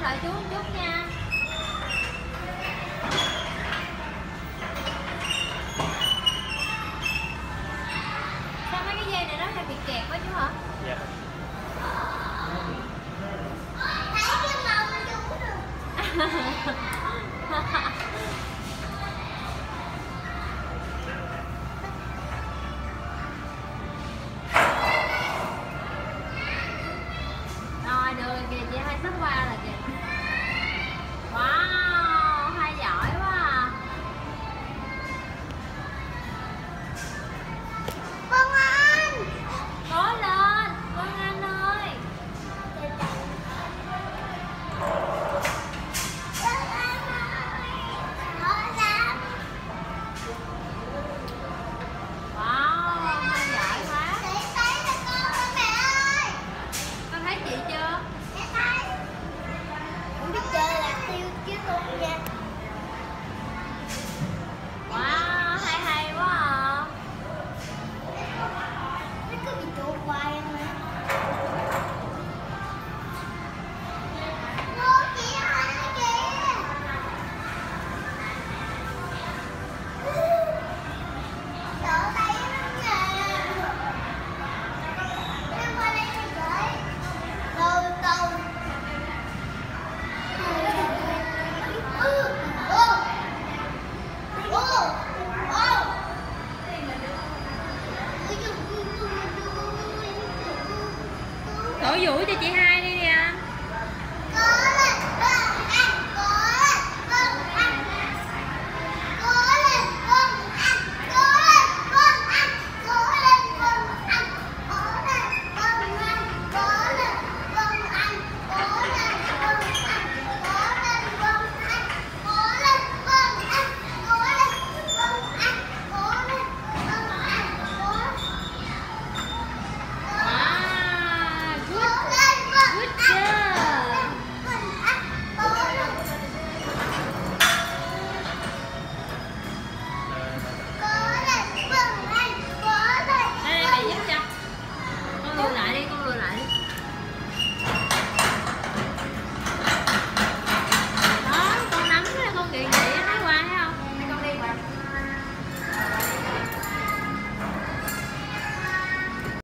đợi chú một chút nha. Sao mấy cái dây này nó hay bị kẹt quá chú hả? Dạ. Thấy cái màu nó đúng được. Rồi được rồi kìa chị, hai sắp qua là kìa. Wow, hai giỏi quá à. Vân Anh, Cố lên Vân Anh ơi. Wow, hai giỏi quá. Con thấy chị chưa? Wow, hay hay quá à. Đổ vũ cho chị hai đi nè.